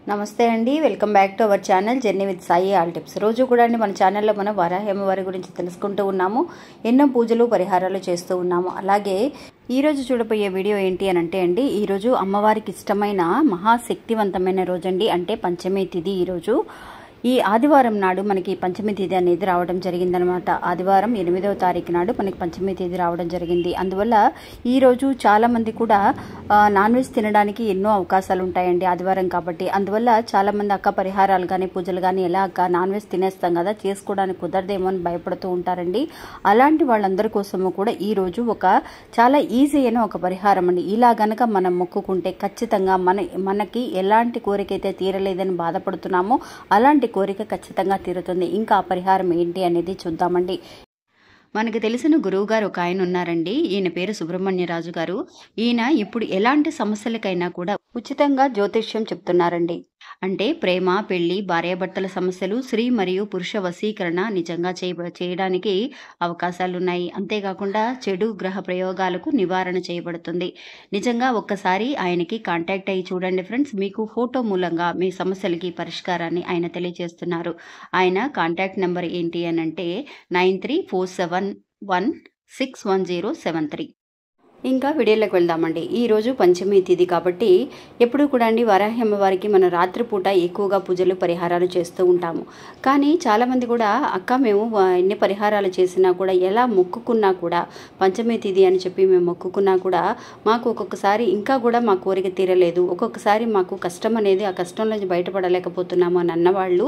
నమస్తే అండి, welcome back to our channel journey with Sai all tips. రోజు కూడా అండి మన ఛానల్లో మనం వరాహి అమ్మవారి గురించి తెలుసుకుంటూ ఉన్నాము. ఎన్నో పూజలు పరిహారాలు చేస్తూ ఉన్నాము. అలాగే ఈరోజు చూడబోయే వీడియో ఏంటి అని అంటే అండి, ఈరోజు అమ్మవారికి ఇష్టమైన మహాశక్తివంతమైన రోజు అండి. అంటే పంచమి తిథి. ఈరోజు ఈ ఆదివారం నాడు మనకి పంచమి తిథి అనేది రావడం జరిగిందనమాట. ఆదివారం 8వ తారీఖు నాడు మనకి పంచమి తిథి రావడం జరిగింది. అందువల్ల ఈరోజు చాలామంది కూడా నాన్ వెజ్ తినడానికి ఎన్నో అవకాశాలు ఉంటాయండి ఆదివారం కాబట్టి. అందువల్ల చాలామంది అక్క పరిహారాలు కానీ పూజలు కానీ ఎలా అక్క నాన్ వెజ్ తినేస్తాం కదా, చేసుకోవడానికి కుదరదేమో అని భయపడుతూ ఉంటారండి. అలాంటి వాళ్ళందరి కోసము కూడా ఈరోజు ఒక చాలా ఈజీ అయిన ఒక పరిహారం అండి. ఇలా గనక మనం మొక్కుకుంటే ఖచ్చితంగా మనకి ఎలాంటి కోరికైతే తీరలేదని బాధపడుతున్నామో అలాంటి కోరిక ఖచ్చితంగా తీరుతుంది. ఇంకా ఆ పరిహారం ఏంటి అనేది చూద్దామండి. మనకు తెలిసిన గురువు గారు ఒక ఆయన ఉన్నారండి. ఈయన పేరు సుబ్రహ్మణ్యరాజు గారు. ఈయన ఇప్పుడు ఎలాంటి సమస్యలకైనా కూడా ఉచితంగా జ్యోతిష్యం చెప్తున్నారండి. అంటే ప్రేమ, పెళ్లి, భార్యాభర్తల సమస్యలు, స్త్రీ మరియు పురుష వశీకరణ నిజంగా చేయడానికి అవకాశాలు ఉన్నాయి. అంతేకాకుండా చెడు గ్రహ ప్రయోగాలకు నివారణ చేయబడుతుంది. నిజంగా ఒక్కసారి ఆయనకి కాంటాక్ట్ అయ్యి చూడండి ఫ్రెండ్స్. మీకు ఫోటో మూలంగా మీ సమస్యలకి పరిష్కారాన్ని ఆయన తెలియజేస్తున్నారు. ఆయన కాంటాక్ట్ నెంబర్ ఏంటి అని అంటే 9347161073. ఇంకా వీడియోలోకి వెళ్దామండి. ఈరోజు పంచమి తిథి కాబట్టి ఎప్పుడు కూడా అండి వరాహి అమ్మవారికి మనం రాత్రిపూట ఎక్కువగా పూజలు పరిహారాలు చేస్తూ ఉంటాము. కానీ చాలామంది కూడా అక్క మేము ఎన్ని పరిహారాలు చేసినా కూడా ఎలా మొక్కుకున్నా కూడా పంచమి తిథి అని చెప్పి మేము మొక్కుకున్నా కూడా మాకు ఒక్కొక్కసారి ఇంకా కూడా మా కోరిక తీరలేదు, ఒక్కొక్కసారి మాకు కష్టం అనేది ఆ కష్టం నుంచి బయటపడలేకపోతున్నాము అని అన్నవాళ్ళు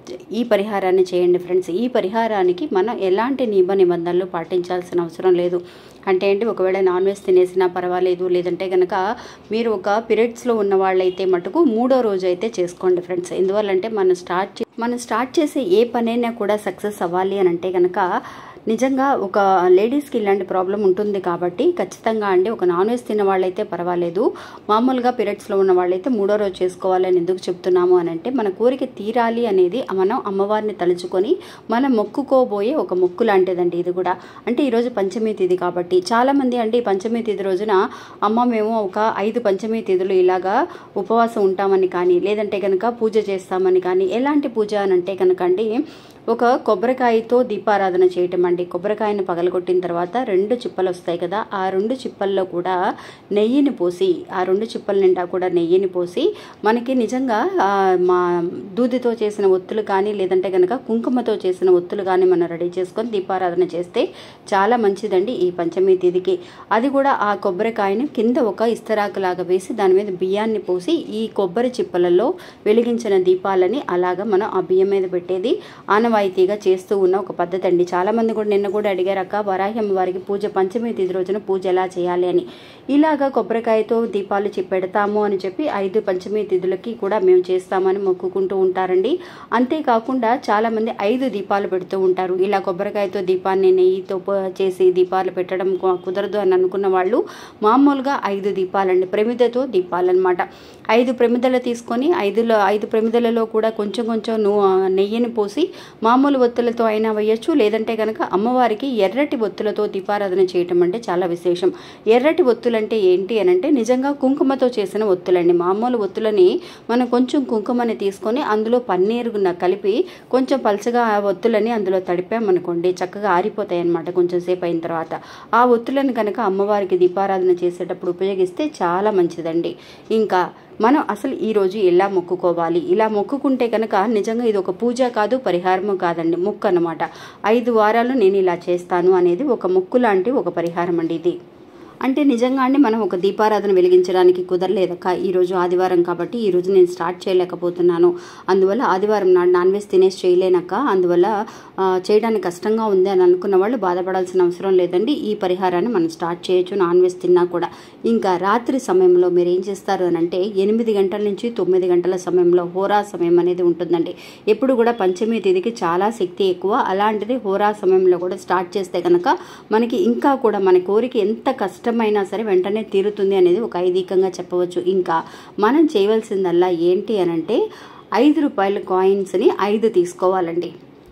ఈ పరిహారాన్ని చేయండి ఫ్రెండ్స్. ఈ పరిహారానికి మనం ఎలాంటి నిబంధనలు పాటించాల్సిన అవసరం లేదు. అంటే ఏంటి, ఒకవేళ నాన్ వెజ్ తినేసినా పర్వాలేదు, లేదంటే కనుక మీరు ఒక పీరియడ్స్లో ఉన్న వాళ్ళైతే మటుకు 3వ రోజు అయితే చేసుకోండి ఫ్రెండ్స్. ఎందువల్లంటే మనం స్టార్ట్ చేసే ఏ పనైనా కూడా సక్సెస్ అవ్వాలి అని అంటే కనుక నిజంగా ఒక లేడీస్కి ఇలాంటి ప్రాబ్లం ఉంటుంది కాబట్టి ఖచ్చితంగా అండి ఒక నాన్ వెజ్ తిన్న వాళ్ళైతే పర్వాలేదు, మామూలుగా పీరియడ్స్లో ఉన్న వాళ్ళైతే 3వ రోజు చేసుకోవాలని ఎందుకు చెప్తున్నాము అని అంటే మన కోరిక తీరాలి అనేది మనం అమ్మవారిని తలుచుకొని మనం మొక్కుకోబోయే ఒక మొక్కు లాంటిదండి ఇది కూడా. అంటే ఈరోజు పంచమి తిథి కాబట్టి చాలామంది అంటే పంచమి తిథి రోజున అమ్మ మేము ఒక 5 పంచమి తిథులు ఇలాగా ఉపవాసం ఉంటామని కానీ, లేదంటే కనుక పూజ చేస్తామని కానీ, ఎలాంటి పూజ అని అంటే కనుక అండి ఒక కొబ్బరికాయతో దీపారాధన చేయటం అండి. కొబ్బరికాయను పగలగొట్టిన తర్వాత 2 చిప్పలు వస్తాయి కదా, ఆ 2 చిప్పల్లో కూడా నెయ్యిని పోసి, ఆ 2 చిప్పల నిండా కూడా నెయ్యిని పోసి మనకి నిజంగా మా దూదితో చేసిన ఒత్తులు కానీ, లేదంటే కనుక కుంకుమతో చేసిన ఒత్తులు కానీ మనం రెడీ చేసుకొని దీపారాధన చేస్తే చాలా మంచిదండి ఈ పంచమి తిథికి. అది కూడా ఆ కొబ్బరికాయని కింద ఒక ఇస్తరాకులాగా వేసి దాని మీద బియ్యాన్ని పోసి ఈ కొబ్బరి చిప్పలలో వెలిగించిన దీపాలని అలాగా మనం ఆ బియ్యం మీద పెట్టేది ఆనవాయితీగా చేస్తూ ఉన్న ఒక పద్ధతి అండి. చాలామంది కూడా నిన్న కూడా అడిగారు అక్క వరాహి అమ్మవారికి పూజ పంచమి తిథి రోజున పూజ ఎలా చేయాలి అని. ఇలాగా కొబ్బరికాయతో దీపాలు పెడతాము అని చెప్పి 5 పంచమి తిథులకి కూడా మేము చేస్తామని మొక్కుకుంటూ ఉంటారండి. అంతేకాకుండా చాలామంది 5 దీపాలు పెడుతూ ఉంటారు. ఇలా కొబ్బరికాయతో దీపాన్ని నెయ్యితో చేసి దీపాలు పెట్టడం కుదరదు అని అనుకున్న వాళ్ళు మామూలుగా 5 దీపాలండి, ప్రమిదతో దీపాలన్నమాట. 5 ప్రమిదలు తీసుకొని 5 ప్రమిదలలో కూడా కొంచెం నెయ్యిని పోసి మామూలు ఒత్తులతో అయినా వేయచ్చు, లేదంటే కనుక అమ్మవారికి ఎర్రటి ఒత్తులతో దీపారాధన చేయటం అంటే చాలా విశేషం. ఎర్రటి ఒత్తులంటే ఏంటి అని అంటే నిజంగా కుంకుమతో చేసిన ఒత్తులండి. మామూలు ఒత్తులని మనం కొంచెం కుంకుమని తీసుకొని అందులో పన్నీరు కలిపి కొంచెం పలచగా ఆ ఒత్తులని అందులో తడిపామనుకోండి చక్కగా ఆరిపోతాయి అన్నమాట కొంచెం సేపు అయిన తర్వాత. ఆ ఒత్తులను కనుక అమ్మవారికి దీపారాధన చేసేటప్పుడు ఉపయోగిస్తే చాలా మంచిదండి. ఇంకా మనం అసలు ఈరోజు ఎలా మొక్కుకోవాలి, ఇలా మొక్కుకుంటే కనుక నిజంగా ఇది ఒక పూజ కాదు, పరిహారము కాదండి, మొక్కు అన్నమాట. 5 వారాలు నేను ఇలా చేస్తాను అనేది ఒక మొక్కు లాంటి ఒక పరిహారం అండి ఇది. అంటే నిజంగా అండి మనం ఒక దీపారాధన వెలిగించడానికి కుదరలేదక్క, ఈరోజు ఆదివారం కాబట్టి ఈరోజు నేను స్టార్ట్ చేయలేకపోతున్నాను, అందువల్ల ఆదివారం నాడు నాన్ వెజ్ తినేసి చేయలేనక్క, అందువల్ల చేయడానికి కష్టంగా ఉంది అని అనుకున్న వాళ్ళు బాధపడాల్సిన అవసరం లేదండి. ఈ పరిహారాన్ని మనం స్టార్ట్ చేయొచ్చు నాన్ వెజ్ తిన్నా కూడా. ఇంకా రాత్రి సమయంలో మీరు ఏం చేస్తారు అని అంటే 8 గంటల నుంచి 9 గంటల సమయంలో హోరా సమయం అనేది ఉంటుందండి. ఎప్పుడు కూడా పంచమి తిథికి చాలా శక్తి ఎక్కువ, అలాంటిది హోరా సమయంలో కూడా స్టార్ట్ చేస్తే కనుక మనకి ఇంకా కూడా మన కోరిక ఎంత కష్టమైనా సరే వెంటనే తీరుతుంది అనేది ఒక ఐదీకంగా చెప్పవచ్చు. ఇంకా మనం చేయవలసిందల్లా ఏంటి అని అంటే 5 రూపాయల కాయిన్స్ని 5 తీసుకోవాలండి.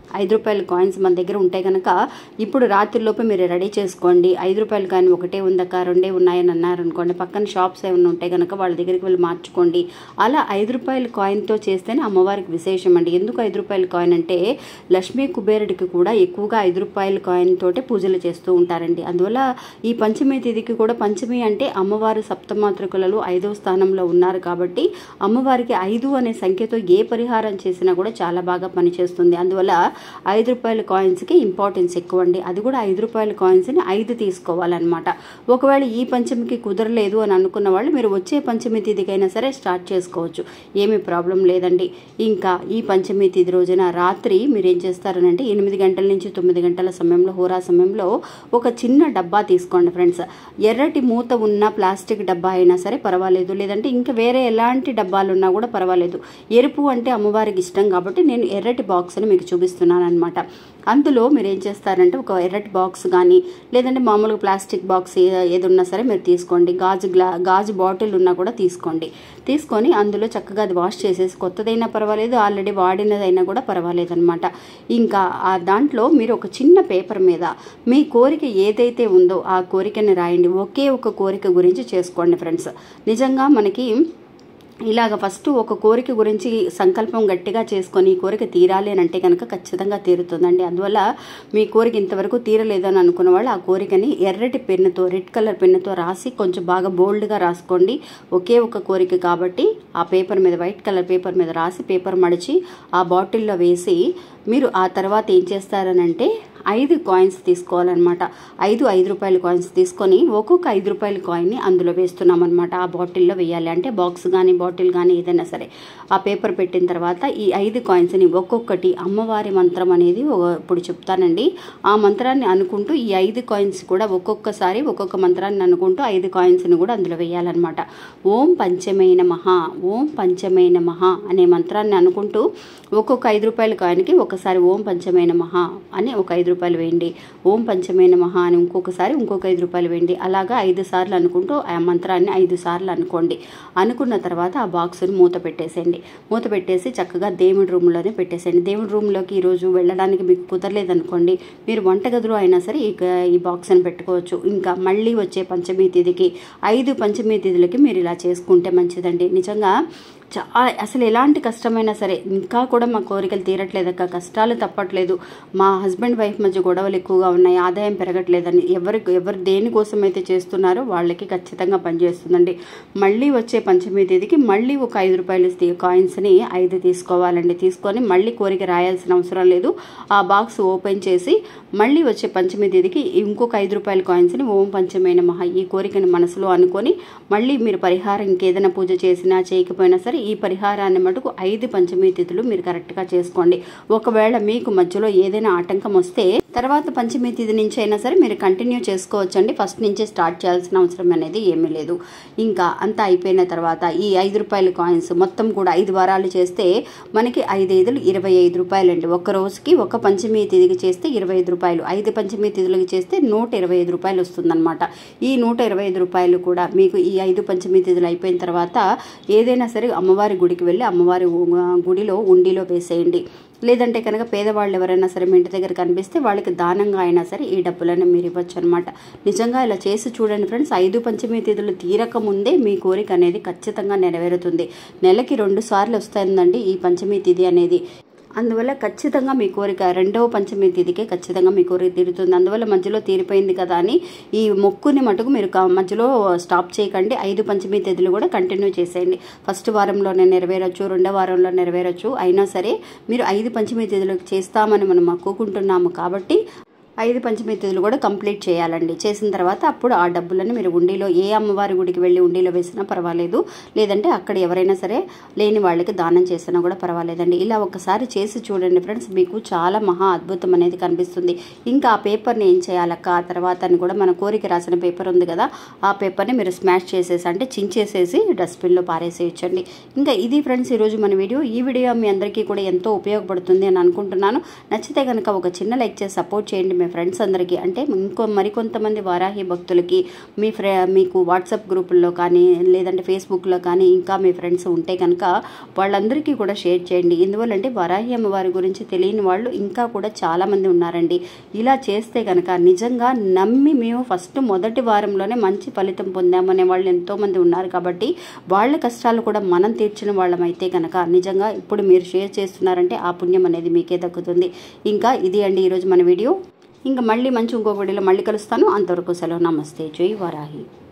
రూపాయల కాయిన్స్ మన దగ్గర ఉంటే కనుక ఇప్పుడు రాత్రిలోపు మీరు రెడీ చేసుకోండి. 5 రూపాయల కాయిన్ ఒకటే ఉందక్క, రెండే ఉన్నాయని అన్నారనుకోండి, పక్కన షాప్స్ ఏమైనా ఉంటే కనుక వాళ్ళ దగ్గరికి వెళ్ళి మార్చుకోండి. అలా 5 రూపాయల కాయిన్తో చేస్తేనే అమ్మవారికి విశేషం అండి. ఎందుకు 5 రూపాయల కాయిన్ అంటే లక్ష్మీ కుబేరుడికి కూడా ఎక్కువగా 5 రూపాయల కాయిన్ తోటే పూజలు చేస్తూ ఉంటారండి. అందువల్ల ఈ పంచమి తిథికి కూడా, పంచమి అంటే అమ్మవారు సప్తమాతృకలలో 5వ స్థానంలో ఉన్నారు కాబట్టి అమ్మవారికి 5 అనే సంఖ్యతో ఏ పరిహారం చేసినా కూడా చాలా బాగా పనిచేస్తుంది. అందువల్ల 5 రూపాయల కాయిన్స్కి ఇంపార్టెన్స్ ఎక్కువ అండి. అది కూడా 5 రూపాయల కాయిన్స్ని 5 తీసుకోవాలన్నమాట. ఒకవేళ ఈ పంచమికి కుదరలేదు అని అనుకున్న వాళ్ళు మీరు వచ్చే పంచమి తిథికైనా సరే స్టార్ట్ చేసుకోవచ్చు, ఏమీ ప్రాబ్లం లేదండి. ఇంకా ఈ పంచమి తిథి రోజున రాత్రి మీరు ఏం చేస్తారనంటే 8 గంటల నుంచి 9 గంటల సమయంలో, హోరా సమయంలో ఒక చిన్న డబ్బా తీసుకోండి ఫ్రెండ్స్. ఎర్రటి మూత ఉన్న ప్లాస్టిక్ డబ్బా అయినా సరే పర్వాలేదు, లేదంటే ఇంకా వేరే ఎలాంటి డబ్బాలు ఉన్నా కూడా పర్వాలేదు. ఎరుపు అంటే అమ్మవారికి ఇష్టం కాబట్టి నేను ఎర్రటి బాక్స్ని మీకు చూపిస్తున్నాను అనమాట. అందులో మీరు ఏం చేస్తారంటే ఒక ఎర్రటి బాక్స్ కానీ, లేదంటే మామూలుగా ప్లాస్టిక్ బాక్స్ ఏది ఉన్నా సరే మీరు తీసుకోండి. గాజు బాటిల్ ఉన్నా కూడా తీసుకోండి. తీసుకొని అందులో చక్కగా అది వాష్ చేసేసి, కొత్తదైనా పర్వాలేదు, ఆల్రెడీ వాడినదైనా కూడా పర్వాలేదు అనమాట. ఇంకా ఆ దాంట్లో మీరు ఒక చిన్న పేపర్ మీద మీ కోరిక ఏదైతే ఉందో ఆ కోరికని రాయండి. ఒకే ఒక కోరిక గురించి చేసుకోండి ఫ్రెండ్స్. నిజంగా మనకి ఇలాగ ఫస్ట్ ఒక కోరిక గురించి సంకల్పం గట్టిగా చేసుకొని ఈ కోరిక తీరాలి అని అంటే కనుక ఖచ్చితంగా తీరుతుందండి. అందువల్ల మీ కోరిక ఇంతవరకు తీరలేదని అనుకున్న వాళ్ళు ఆ కోరికని ఎర్రటి పెన్నుతో, రెడ్ కలర్ పెన్నుతో రాసి కొంచెం బాగా బోల్డ్గా రాసుకోండి. ఒకే ఒక కోరిక కాబట్టి ఆ పేపర్ మీద, వైట్ కలర్ పేపర్ మీద రాసి, పేపర్ మడిచి ఆ బాటిల్లో వేసి మీరు ఆ తర్వాత ఏం చేస్తారనంటే 5 కాయిన్స్ తీసుకోవాలన్నమాట. 5 రూపాయల కాయిన్స్ తీసుకొని ఒక్కొక్క 5 రూపాయల కాయిన్ని అందులో వేస్తున్నాం అనమాట. ఆ బాటిల్లో వేయాలి. అంటే బాక్స్ కానీ బాటిల్ కానీ ఏదైనా సరే ఆ పేపర్ పెట్టిన తర్వాత ఈ 5 కాయిన్స్ని ఒక్కొక్కటి అమ్మవారి మంత్రం అనేది ఇప్పుడు చెప్తానండి. ఆ మంత్రాన్ని అనుకుంటూ ఈ 5 కాయిన్స్ కూడా ఒక్కొక్కసారి ఒక్కొక్క మంత్రాన్ని అనుకుంటూ 5 కాయిన్స్ని కూడా అందులో వేయాలన్నమాట. ఓం పంచమే నమః, ఓం పంచమే నమః అనే మంత్రాన్ని అనుకుంటూ ఒక్కొక్క 5 రూపాయల కాయిన్కి ఒకసారి ఓం పంచమే నమః అని ఒక 5 రూపాయలు వేయండి, ఓం పంచమే నమః అని ఇంకొకసారి ఇంకొక 5 రూపాయలు వేయండి. అలాగా 5 సార్లు అనుకుంటూ ఆ మంత్రాన్ని 5 సార్లు అనుకోండి. అనుకున్న తర్వాత ఆ బాక్స్ని మూత పెట్టేసేయండి. మూత పెట్టేసి చక్కగా దేవుడి రూమ్లోనే పెట్టేసేయండి. దేవుడి రూమ్లోకి ఈరోజు వెళ్ళడానికి మీకు కుదరలేదనుకోండి, మీరు వంటగదిలో అయినా సరే ఈ బాక్స్ని పెట్టుకోవచ్చు. ఇంకా మళ్ళీ వచ్చే పంచమి తిథికి 5 పంచమి తిథులకి మీరు ఇలా చేసుకుంటే మంచిదండి. నిజంగా అసలు ఎలాంటి కష్టమైనా సరే, ఇంకా కూడా మా కోరికలు తీరట్లేదక్క, కష్టాలు తప్పట్లేదు, మా హస్బెండ్ వైఫ్ మధ్య గొడవలు ఎక్కువగా ఉన్నాయి, ఆదాయం పెరగట్లేదని ఎవరు దేనికోసం అయితే చేస్తున్నారో వాళ్ళకి ఖచ్చితంగా పనిచేస్తుందండి. మళ్ళీ వచ్చే పంచమి తేదీకి మళ్ళీ ఒక 5 రూపాయల కాయిన్స్ని 5 తీసుకోవాలండి. తీసుకొని మళ్ళీ కోరిక రాయాల్సిన అవసరం లేదు. ఆ బాక్స్ ఓపెన్ చేసి మళ్ళీ వచ్చే పంచమి తేదీకి ఇంకొక 5 రూపాయల కాయిన్స్ని ఓం పంచమే నమః ఈ కోరికని మనసులో అనుకొని మళ్ళీ మీరు పరిహారం ఇంకేదైనా పూజ చేసినా చేయకపోయినా సరే ఈ పరిహారాన్ని మటుకు 5 పంచమి తిథులు మీరు కరెక్ట్గా చేసుకోండి. ఒకవేళ మీకు మధ్యలో ఏదైనా ఆటంకం వస్తే తర్వాత పంచమి తిథి నుంచి అయినా సరే మీరు కంటిన్యూ చేసుకోవచ్చండి. ఫస్ట్ నుంచే స్టార్ట్ చేయాల్సిన అవసరం అనేది ఏమీ లేదు. ఇంకా అంతా అయిపోయిన తర్వాత ఈ 5 రూపాయల కాయిన్స్ మొత్తం కూడా 5 వారాలు చేస్తే మనకి 5 5లు 25 రూపాయలు అండి. ఒక రోజుకి ఒక పంచమి తిథికి చేస్తే 25 రూపాయలు, 5 పంచమి తిథులకి చేస్తే 125 రూపాయలు వస్తుందన్నమాట. ఈ 125 రూపాయలు కూడా మీకు ఈ 5 పంచమి తిథులు అయిపోయిన తర్వాత ఏదైనా సరే అమ్మవారి గుడికి వెళ్ళి అమ్మవారి గుడిలో ఉండిలో వేసేయండి. లేదంటే కనుక పేదవాళ్ళు ఎవరైనా సరే మీ ఇంటి దగ్గర కనిపిస్తే వాళ్ళకి దానంగా అయినా సరే ఈ డబ్బులను మీరు ఇవ్వచ్చు అనమాట. నిజంగా ఇలా చేసి చూడండి ఫ్రెండ్స్. 5 పంచమి తిథులు తీరక ముందే మీ కోరిక అనేది ఖచ్చితంగా నెరవేరుతుంది. నెలకి 2 సార్లు వస్తుందండి ఈ పంచమి తిథి అనేది. అందువల్ల ఖచ్చితంగా మీ కోరిక 2వ పంచమి తిథికే ఖచ్చితంగా మీ కోరిక తీరుతుంది. అందువల్ల మధ్యలో తీరిపోయింది కదా అని ఈ మొక్కుని మటుకు మీరు మధ్యలో స్టాప్ చేయకండి. 5 పంచమి తిథులు కూడా కంటిన్యూ చేసేయండి. ఫస్ట్ వారంలోనే నెరవేరొచ్చు, 2వ వారంలో నెరవేరొచ్చు. అయినా సరే మీరు 5 పంచమి తిథులకు చేస్తామని మనం మొక్కుకుంటున్నాము కాబట్టి 5 పంచమి తిథులు కూడా కంప్లీట్ చేయాలండి. చేసిన తర్వాత అప్పుడు ఆ డబ్బులను మీరు ఉండిలో ఏ అమ్మవారి గుడికి వెళ్ళి ఉండిలో వేసినా పర్వాలేదు, లేదంటే అక్కడ ఎవరైనా సరే లేని వాళ్ళకి దానం చేసినా కూడా పర్వాలేదండి. ఇలా ఒకసారి చేసి చూడండి ఫ్రెండ్స్, మీకు చాలా మహా అద్భుతం అనేది కనిపిస్తుంది. ఇంకా ఆ పేపర్ని ఏం చేయాలక్క ఆ తర్వాత అని కూడా మన కోరిక రాసిన పేపర్ ఉంది కదా, ఆ పేపర్ని మీరు స్మాష్ చేసేసి అంటే చించేసేసి డస్ట్బిన్లో పారేసేయచ్చండి. ఇంకా ఇది ఫ్రెండ్స్ ఈరోజు మన వీడియో. ఈ వీడియో మీ అందరికీ కూడా ఎంతో ఉపయోగపడుతుంది అని అనుకుంటున్నాను. నచ్చితే కనుక ఒక చిన్న లైక్ చేసి సపోర్ట్ చేయండి. మీ ఫ్రెండ్స్ అందరికీ, అంటే మరికొంతమంది వారాహి భక్తులకి మీకు వాట్సాప్ గ్రూపుల్లో కానీ లేదంటే ఫేస్బుక్లో కానీ ఇంకా మీ ఫ్రెండ్స్ ఉంటే కనుక వాళ్ళందరికీ కూడా షేర్ చేయండి. ఎందువల్లంటే వారాహి అమ్మవారి గురించి తెలియని వాళ్ళు ఇంకా కూడా చాలామంది ఉన్నారండి. ఇలా చేస్తే కనుక నిజంగా నమ్మి మేము మొదటి వారంలోనే మంచి ఫలితం పొందామనే వాళ్ళు ఎంతోమంది ఉన్నారు. కాబట్టి వాళ్ళ కష్టాలు కూడా మనం తీర్చిన వాళ్ళమైతే కనుక నిజంగా ఇప్పుడు మీరు షేర్ చేస్తున్నారంటే ఆ పుణ్యం అనేది మీకే దక్కుతుంది. ఇంకా ఇది అండి ఈరోజు మన వీడియో. ఇంకా మళ్ళీ ఇంకో వీడియోలో మళ్ళీ కలుస్తాను. అంతవరకు సెలవు. నమస్తే. జై వారాహి.